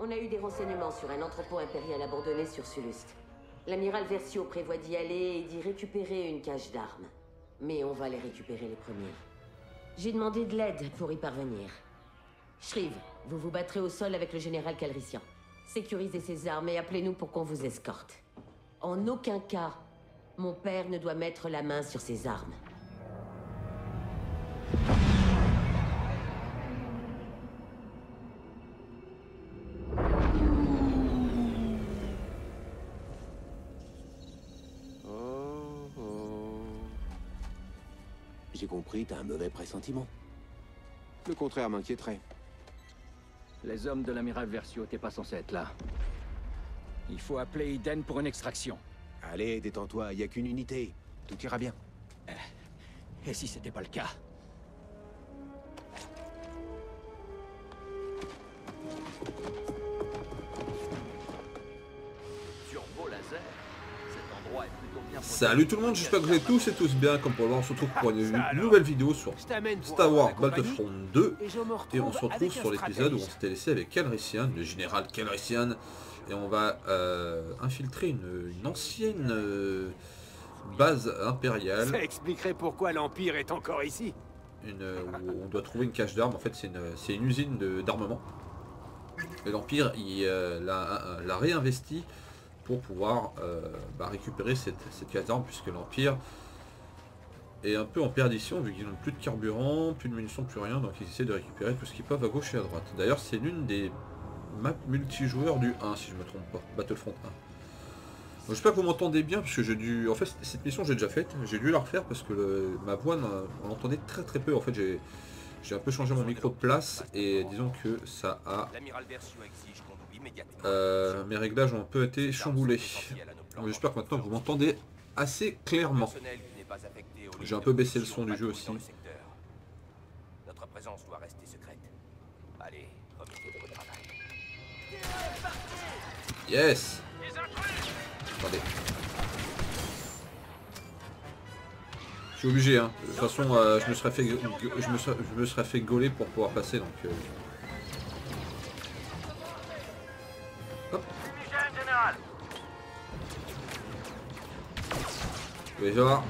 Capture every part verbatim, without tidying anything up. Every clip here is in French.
On a eu des renseignements sur un entrepôt impérial abandonné sur Sulust. L'amiral Versio prévoit d'y aller et d'y récupérer une cache d'armes. Mais on va les récupérer les premiers. J'ai demandé de l'aide pour y parvenir. Shriv, vous vous battrez au sol avec le général Calrissian. Sécurisez ses armes et appelez-nous pour qu'on vous escorte. En aucun cas, mon père ne doit mettre la main sur ses armes. J'ai compris, t'as un mauvais pressentiment. Le contraire m'inquiéterait. Les hommes de l'amiral Versio, t'es pas censé être là. Il faut appeler Iden pour une extraction. Allez, détends-toi, y a qu'une unité. Tout ira bien. Et si c'était pas le cas? Turbo laser. Cet endroit est plutôt bien. Salut tout le monde, j'espère que vous allez tous et tous bien. Comme pour le voir, on se retrouve pour une nouvelle vidéo sur Star Wars Battlefront deux. Et on se retrouve sur l'épisode où on s'était laissé avec Calrissian, le général Calrissian. Et on va euh, infiltrer une, une ancienne euh, base impériale. Ça expliquerait pourquoi l'Empire est encore ici. Une, où on doit trouver une cache d'armes. En fait, c'est une, une usine d'armement. Et l'Empire euh, l'a réinvesti pour pouvoir euh, bah, récupérer cette, cette cache d'armes, puisque l'Empire est un peu en perdition, vu qu'ils n'ont plus de carburant, plus de munitions, plus rien. Donc ils essaient de récupérer tout ce qu'ils peuvent à gauche et à droite. D'ailleurs, c'est l'une des map multijoueur du un, si je me trompe pas, Battlefront un. J'espère que vous m'entendez bien, parce que j'ai dû... En fait, cette mission j'ai déjà faite, j'ai dû la refaire parce que le... ma voix, on l'entendait très très peu. En fait, j'ai j'ai un peu changé mon micro de place, et disons que ça a... Euh, mes réglages ont un peu été chamboulés. J'espère que maintenant vous m'entendez assez clairement. J'ai un peu baissé le son du jeu aussi. Notre présence doit rester secrète. Allez, remettez-vous au travail. Yes. Attendez. Je suis obligé, hein. De toute façon, euh, je me serais fait, je me serais, je me serais fait gauler pour pouvoir passer, donc. Euh... Hop. Je vais voir.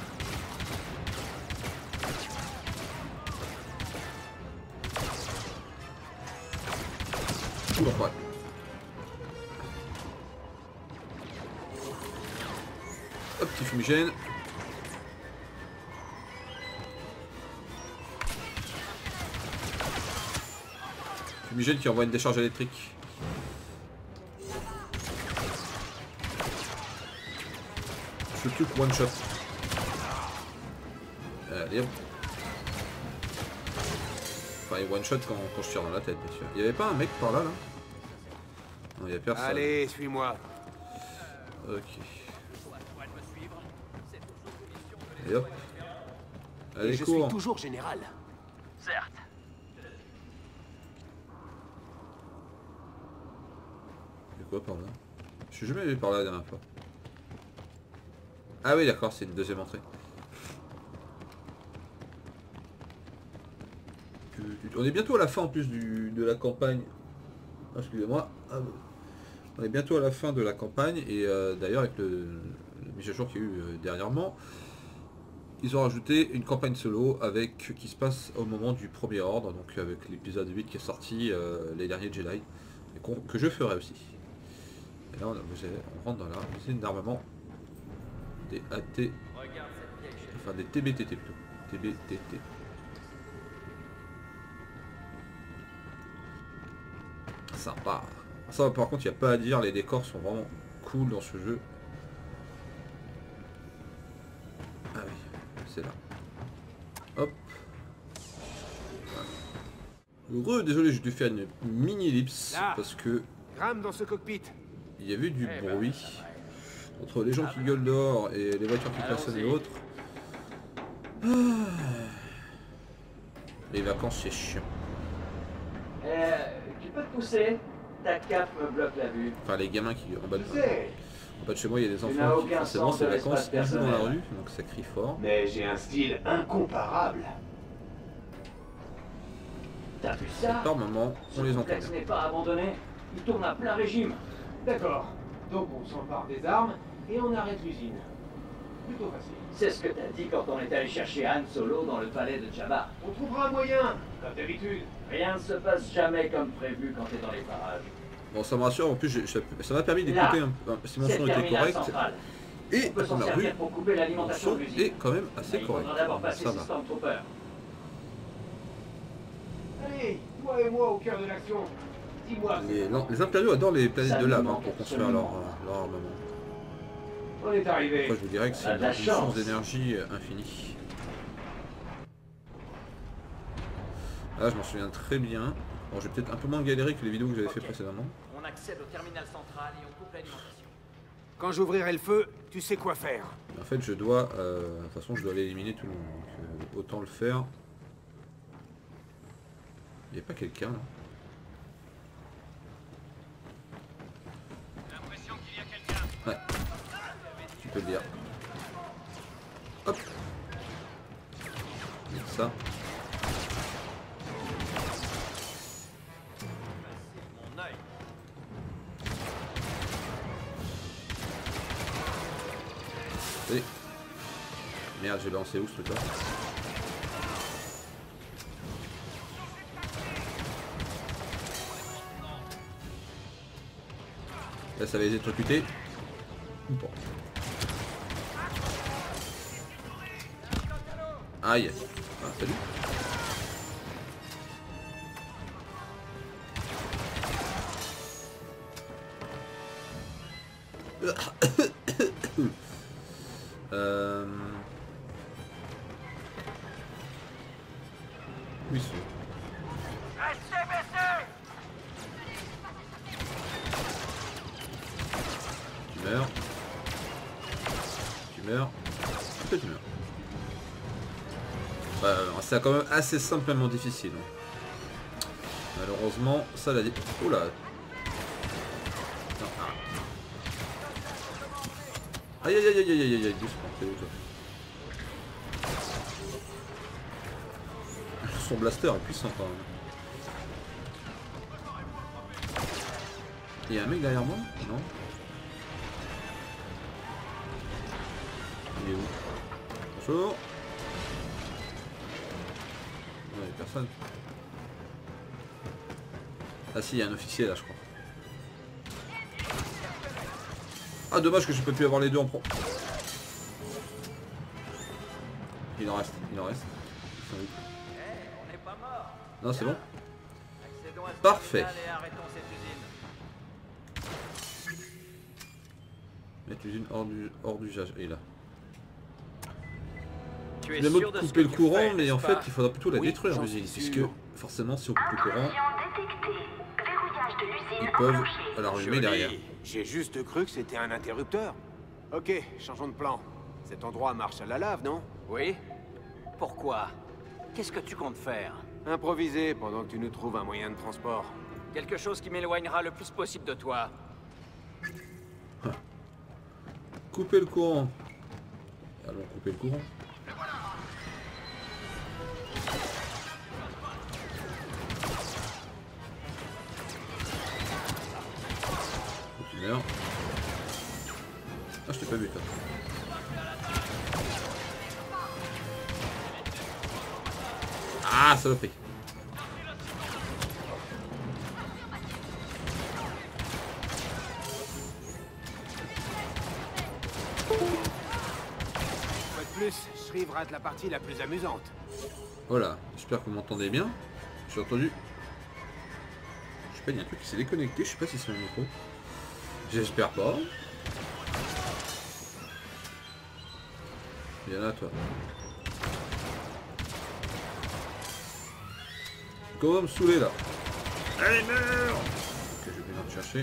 Toujours pas. Hop, petit fumigène. Fumigène qui envoie une décharge électrique. Ce truc one shot. Allez hop. Enfin, il one shot quand, quand je tire dans la tête, bien sûr. Il y avait pas un mec par là, là? Non, il y a personne. Allez, suis-moi. Ok. Et hop. Allez, je cours. suis toujours général. Certes. C'est quoi par là? Je suis jamais allé par là la dernière fois. Ah oui, d'accord, c'est une deuxième entrée. On est bientôt à la fin en plus du, de la campagne. Ah, excusez-moi. Ah, on est bientôt à la fin de la campagne, et euh, d'ailleurs avec le, le mise à jour qu'il y a eu euh, dernièrement, ils ont rajouté une campagne solo avec qui se passe au moment du premier ordre, donc avec l'épisode huit qui est sorti, euh, les derniers Jedi, et que je ferai aussi. Et là on, a, vous avez, on rentre dans la usine d'armement des A T, enfin des T B T T plutôt, T B T T. Sympa. Ça par contre il n'y a pas à dire, les décors sont vraiment cool dans ce jeu. Ah oui, c'est là. Hop. Heureux, désolé, j'ai dû faire une mini ellipse parce que Grimpe dans ce cockpit. il y avait du bruit entre les gens qui gueulent dehors et les voitures qui passent de l'autre. Les vacances c'est chiant. Euh, tu peux te pousser? Ta cape me bloque la vue. Enfin les gamins qui en bas de, Tu sais, en bas de chez moi il y a des tu enfants n'as qui aucun forcément sens c'est de vacances, l'espace ils jouent dans la personnel. rue, donc ça crie fort. mais j'ai un style incomparable. T'as vu ça? Par moment on les Ce entend complexe bien. n'est pas abandonné. Il tourne à plein régime. D'accord. Donc on s'empare des armes et on arrête l'usine. Plutôt facile. C'est ce que t'as dit quand on est allé chercher Han Solo dans le palais de Jabba. On trouvera un moyen, comme d'habitude. Rien ne se passe jamais comme prévu quand t'es dans les parages. Bon, ça me rassure, en plus j'ai- ça ça m'a permis Là, d'écouter un- un- si mon C'est son le était terminal correct. central. Et On peut s'en on a vu, servir pour couper mon l'alimentation son de l'usine. est quand même Mais assez il correct. faudra d'abord passer Ça ces va. Stormtroopers. Allez, toi et moi au cœur de l'action. Dis-moi. Les, non, les impériaux adorent les planètes Ça de nous lave hein, manque pour construire leur, absolument. euh, leur armement. On est arrivé. Après, je vous dirais que On c'est a une, de la une source chance. d'énergie euh, infinie. Là, je m'en souviens très bien. Bon, j'ai peut-être un peu moins galéré que les vidéos que j'avais fait Ok. précédemment. On accède au terminal central et on coupe l'alimentation. Quand j'ouvrirai le feu, tu sais quoi faire. En fait, je dois... euh, de toute façon, je dois aller éliminer tout le monde. Donc, euh, autant le faire. Il n'y a pas quelqu'un, là. Ouais. Tu peux le dire. Hop. Et ça. Mon œil. Allez. Merde, j'ai lancé où ce truc-là? Là, ça va les électrocuter. Ou pas. Aïe. Ah, salut. euh... Où ils sont? Tu meurs. Tu meurs. Pourquoi tu meurs? Bah, c'est quand même assez simplement difficile. Malheureusement, ça l'a dit. Oula. Non, ah. Aïe aïe aïe aïe aïe aïe aïe, doucement, c'est où ça? Son blaster est puissant quand même. Il y a un mec derrière moi? Non. Il est où? Bonjour. Non, il n'y a personne. Ah si, il y a un officier là, je crois. Ah, dommage que je peux plus avoir les deux en pro. Il en reste, il en reste. Ils sont où? On n'est pas mort. Non, c'est bon. Accédons à ce Parfait. terminal et arrêtons cette usine. Mettre l'usine hors du, hors du jage. Et là. Tu es Le mot sûr de de ce couper que le tu courant, fais, mais en n'est-ce fait, pas? il faudra plutôt la Oui, détruire j'en l'usine, suis puisque sûr. forcément, si on coupe le courant, détectée. Verrouillage de l'usine ils peuvent enclenché. la rallumer Joli. derrière. J'ai juste cru que c'était un interrupteur. Ok, changeons de plan. Cet endroit marche à la lave, non? Oui. Pourquoi? Qu'est-ce que tu comptes faire? Improviser pendant que tu nous trouves un moyen de transport. Quelque chose qui m'éloignera le plus possible de toi. Couper le courant. Allons couper le courant. Tu meurs. Ah, je t'ai pas vu toi. Ah, ça l'a pris. Une fois de plus, Shriv rate la partie la plus amusante. Voilà, j'espère que vous m'entendez bien. J'ai entendu. Je sais pas, il y a un truc qui s'est déconnecté, je sais pas si c'est mon micro. J'espère pas. Viens là, toi. Comment me saouler là? Allez, meurs! Ok, je vais venir te chercher.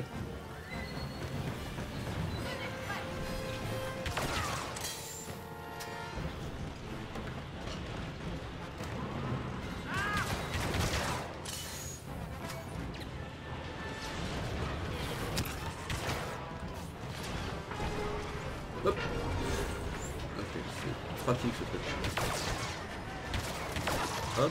Hop. Ok, c'est pratique ce truc. Hop.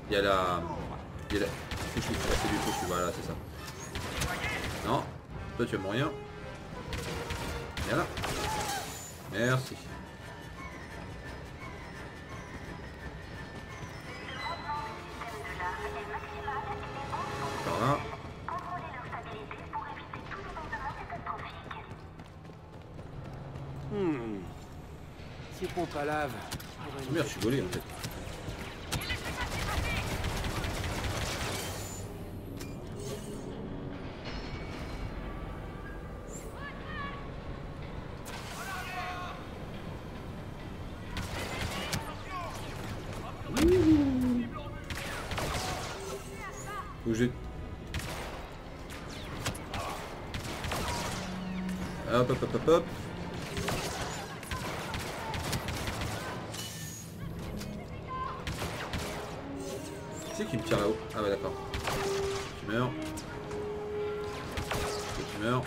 Il y a la... Il y a la... Fouchu, là, c'est du fouchu, voilà, c'est ça. Non, toi tu aimes rien. Viens là. Merci. Par là. Hmm. Ces pompes à lave. Merde, je suis volé en fait. Bougez. Hop hop hop hop hop. Qui c'est qui me tire là-haut? Ah ouais d'accord. Tu meurs. Tu meurs.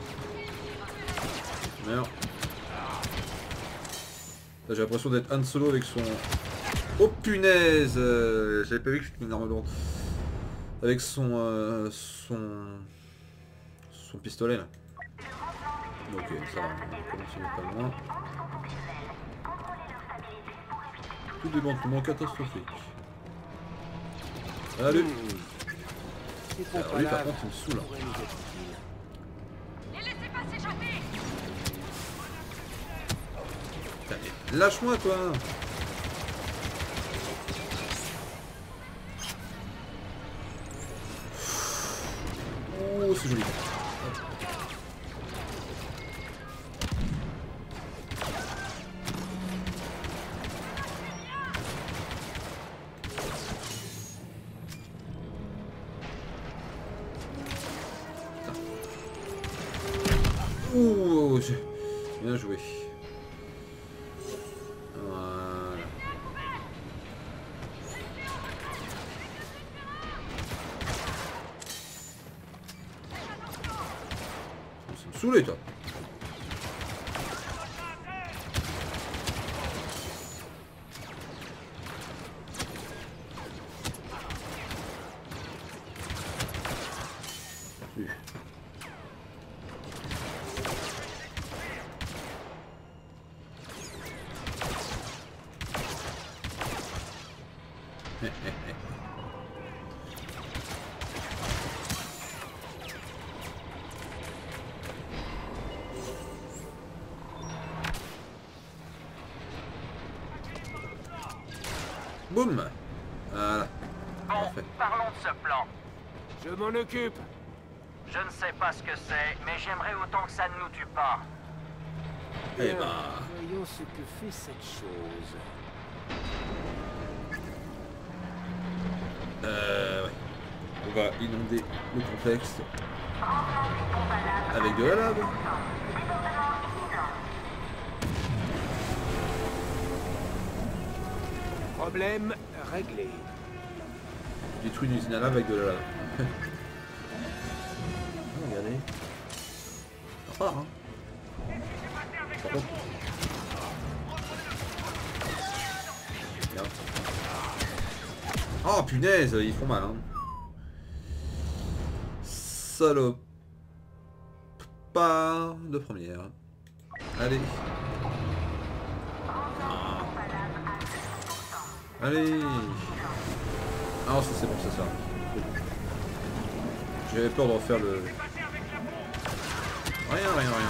Tu meurs. J'ai l'impression d'être Han Solo avec son... Oh punaise euh, j'avais pas vu que c'était une arme lourde. Avec son... Euh, son... Son pistolet là. Ok, ça va, on commence à être pas loin. Tout démantelement catastrophique. Allez. Alors lui par contre il me saoule. Lâche-moi toi. Oh c'est joli. Oh, bien joué. Voilà. Ça me saoulait toi. Boum. Voilà. Bon, parlons de ce plan. Je m'en occupe. Je ne sais pas ce que c'est, mais j'aimerais autant que ça ne nous tue pas. Eh ben... Voyons ce que fait cette chose. Euh... Ouais. On va inonder le complexe avec de la lave. Problème réglé. Détruit une usine à lave avec de la lave. Oh, regardez. Ça part, hein. Par contre... Oh punaise, ils font mal, hein. Salope. Pas de première. Allez. Ah. Allez. Ah ça c'est bon, c'est ça. J'avais peur de refaire le... Rien, rien, rien.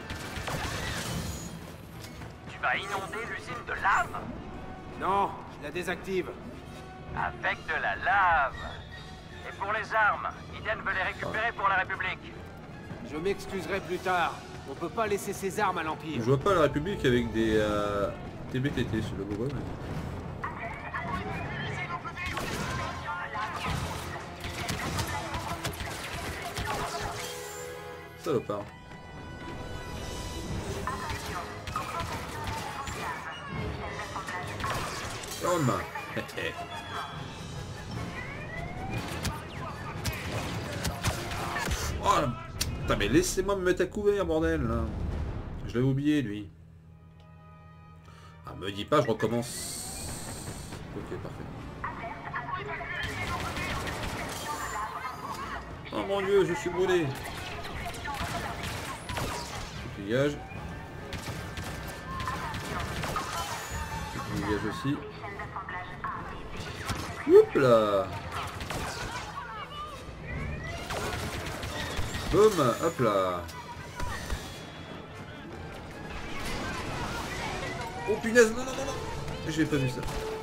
Tu vas inonder l'usine de lave? Non, je la désactive. Avec de la lave. Et pour les armes, Iden veut les récupérer pour la République. Je m'excuserai plus tard. On peut pas laisser ses armes à l'Empire. Je vois pas la République avec des euh, T B T T sur le logo. Mais... Salopard. Homme. Oh, putain, mais laissez-moi me mettre à couvert, bordel. Là. Je l'avais oublié, lui. Ah, me dis pas, je recommence. Ok, parfait. Oh mon dieu, je suis brûlé. Dégage. Dégage aussi. Oups là. Boum, hop là. Oh punaise, non, non, non, non. J'ai pas vu ça.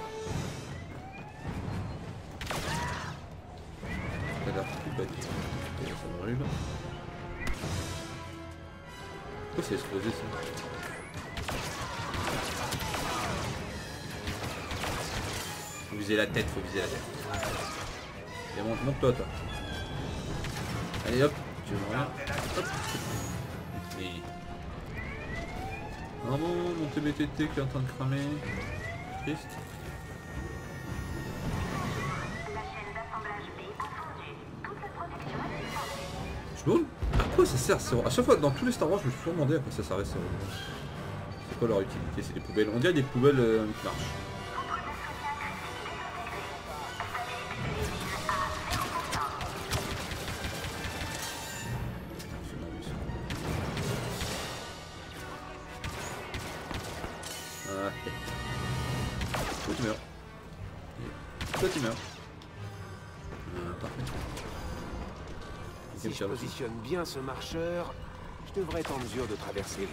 Ça a l'air plus bête. Ça me brûle. Pourquoi c'est explosé ça? Faut viser la tête, faut viser la tête. Et monte, monte toi, toi. Allez hop, tu veux rien. Hop. Et... Non, non, mon T B T T qui est en train de cramer. Triste. Je me demande à quoi ça sert. À chaque fois, dans tous les Star Wars, je me suis toujours demandé à quoi ça servait. C'est quoi leur utilité? C'est des poubelles. On dirait des poubelles euh, qui marchent. Toi tu meurs. Toi tu meurs. Euh, parfait. Si je positionne bien ce marcheur, je devrais être en mesure de traverser.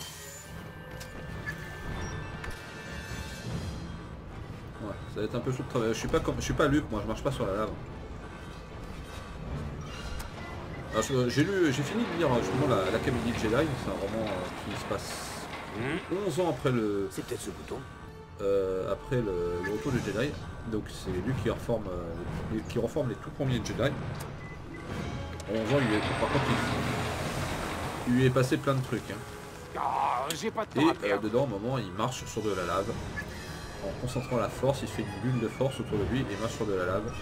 Ouais, ça va être un peu chaud de travailler. Je suis pas comme, je suis pas Luke, moi je marche pas sur la lave. J'ai lu, j'ai fini de lire justement la, l'Académie de Jedi. C'est un roman euh, qui se passe onze ans après le. C'est peut-être ce bouton. Euh, après le, le retour du Jedi. Donc c'est lui qui reforme, euh, les, qui reforme les tout premiers Jedi. onze ans, il est, par contre, il, il lui est passé plein de trucs. Hein. Oh, j'ai pas de temps Et à perdre. euh, dedans, au moment, il marche sur de la lave. En concentrant la force, il fait une bulle de force autour de lui et il marche sur de la lave.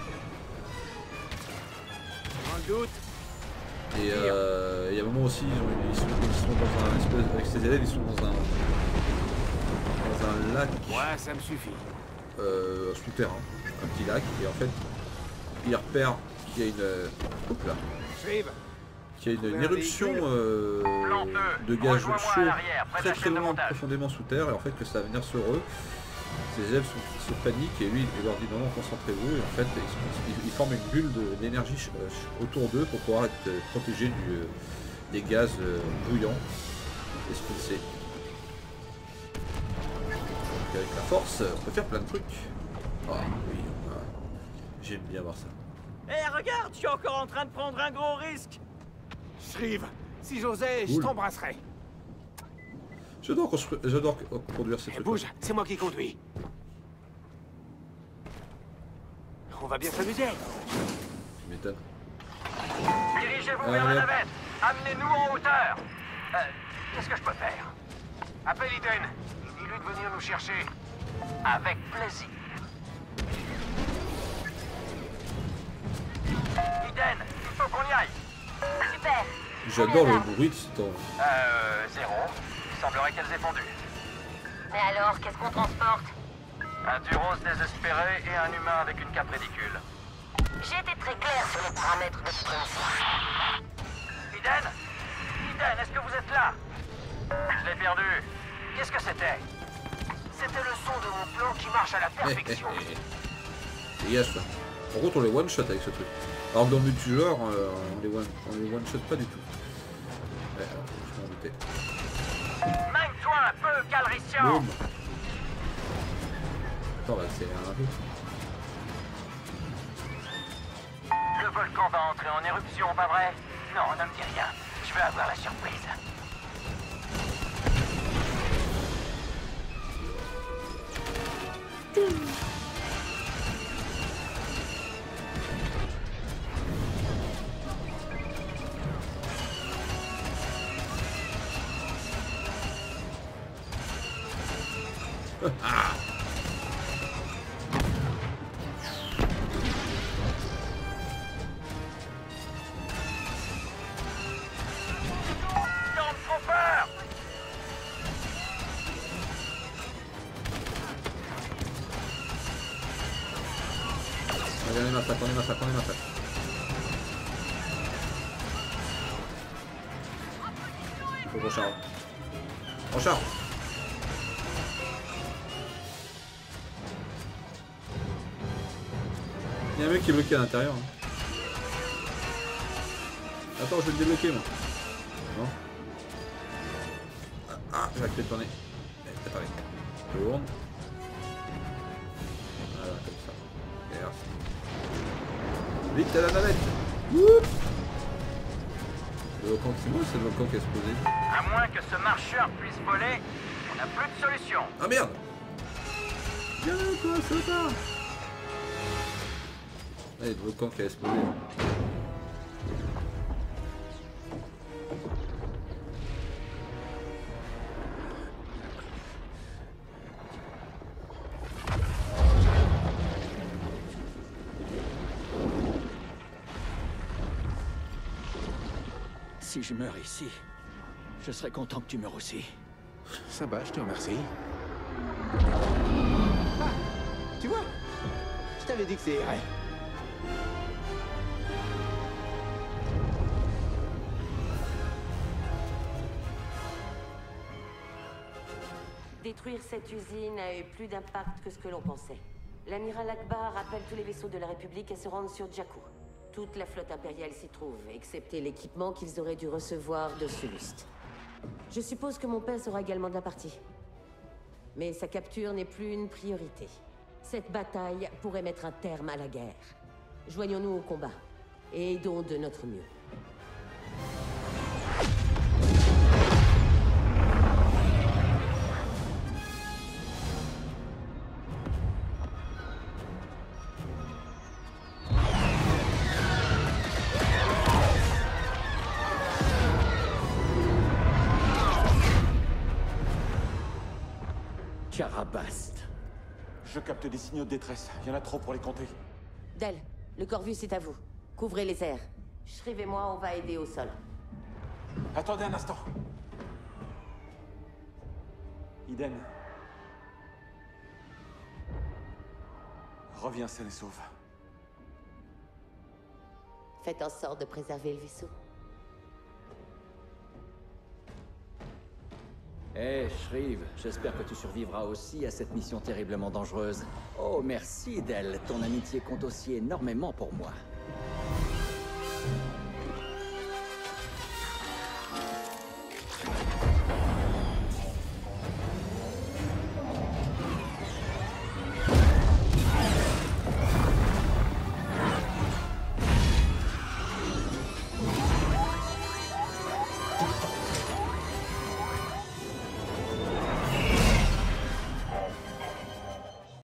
Un doute. Et euh, il y a un moment aussi, ils, ont, ils, sont, ils sont dans un espèce, avec ses élèves, ils sont dans un, dans un lac. Ouais, ça me suffit. Euh, souterrain, un petit lac, et en fait, il repère qu'il y a une, oups là, qu'il y a une, une éruption euh, de gaz chaud très très loin, profondément sous terre, et en fait que ça va venir sur eux. Ses élèves sont, se paniquent et lui il leur dit non non concentrez-vous, et en fait ils, ils forment une bulle d'énergie autour d'eux pour pouvoir être protégés du, des gaz bouillants expulsés. Donc avec la force on peut faire plein de trucs. Ah oui, ouais. J'aime bien voir ça. Hé hey, regarde, je suis encore en train de prendre un gros risque. Shriv, si j'osais, cool. Je t'embrasserais. J'adore j'adore conduire ces hey, trucs. Bouge, c'est moi qui conduis. On va bien s'amuser. Tu m'étonnes. Dirigez-vous ah, vers la navette. Amenez-nous en hauteur. Euh, qu'est-ce que je peux faire? Appelle Iden. Dis-lui de venir nous chercher. Avec plaisir. Iden, il faut qu'on y aille. Super. J'adore le bruit de ce temps. Euh, zéro. Il semblerait qu'elles aient fondu. Mais alors, qu'est-ce qu'on transporte? Un Duros désespéré et un humain avec une cape ridicule. J'ai été très clair sur les paramètres de ce principe. Iden Iden, est-ce que vous êtes là? Je l'ai perdu. Qu'est-ce que c'était? C'était le son de mon plan qui marche à la perfection. Dégage ça. Par contre on les one-shot avec ce truc. Alors que dans le multijoueur, euh, on les one, on les one-shot pas du tout. Ouais, alors, je m'en doutais. Mène-toi un peu, Calrissian. Boum. Attends, on va accélérer un peu. Le volcan va entrer en éruption, pas vrai? Non, ne me dis rien. Je veux avoir la surprise. Ah. On est massacre, on est massacre, on est massacre. Faut qu'on recharge. Recharge. Il y a un mec qui est bloqué à l'intérieur. Hein. Attends, je vais le débloquer moi. Non. Ah, ah j'ai la clé de tourner. Eh, attendez. Tourne. Voilà, comme ça. Et merci. Vite à la navette. Oups. Le volcan, c'est moi ou c'est le volcan qui a explosé? À moins que ce marcheur puisse voler, on n'a plus de solution. Ah merde. Viens toi, sauta. Ah, il y a le volcan qui a explosé. Si je meurs ici, je serais content que tu meurs aussi. Ça va, je te remercie. Ah, tu vois, je t'avais dit que c'est vrai. Détruire cette usine a eu plus d'impact que ce que l'on pensait. L'amiral Akbar appelle tous les vaisseaux de la République à se rendre sur Jakku. Toute la flotte impériale s'y trouve, excepté l'équipement qu'ils auraient dû recevoir de Sullust. Je suppose que mon père sera également de la partie. Mais sa capture n'est plus une priorité. Cette bataille pourrait mettre un terme à la guerre. Joignons-nous au combat, et aidons de notre mieux. Karabast. Je capte des signaux de détresse. Il y en a trop pour les compter. Del, le Corvus est à vous. Couvrez les airs. Shriv et moi, on va aider au sol. Attendez un instant. Iden. Reviens saine et sauve. Faites en sorte de préserver le vaisseau. Hé, hey, Shriv, j'espère que tu survivras aussi à cette mission terriblement dangereuse. Oh, merci, Del. Ton amitié compte aussi énormément pour moi.